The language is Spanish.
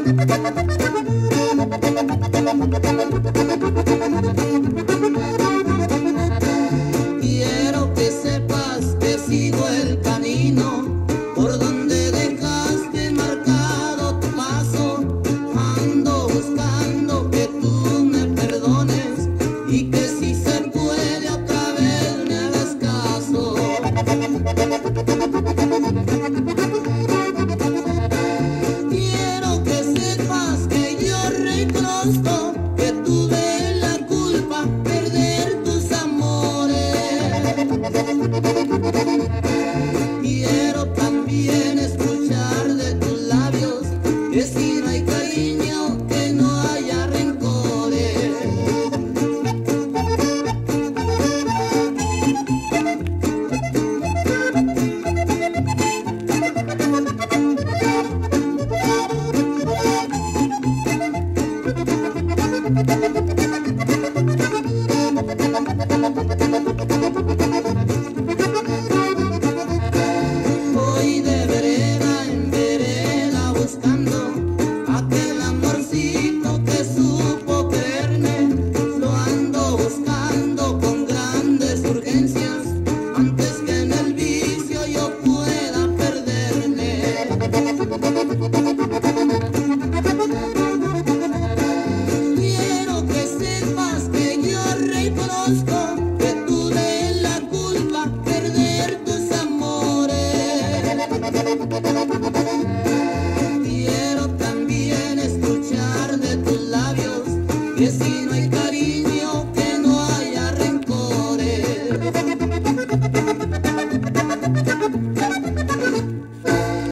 Quiero que sepas que sigo el camino por donde dejaste marcado tu paso. Ando buscando que tú me perdones y que si se puede otra vez me hagas caso. Quiero que sepas que yo reconozco que tuve la culpa perder tus amores. Quiero también escuchar de tus labios que si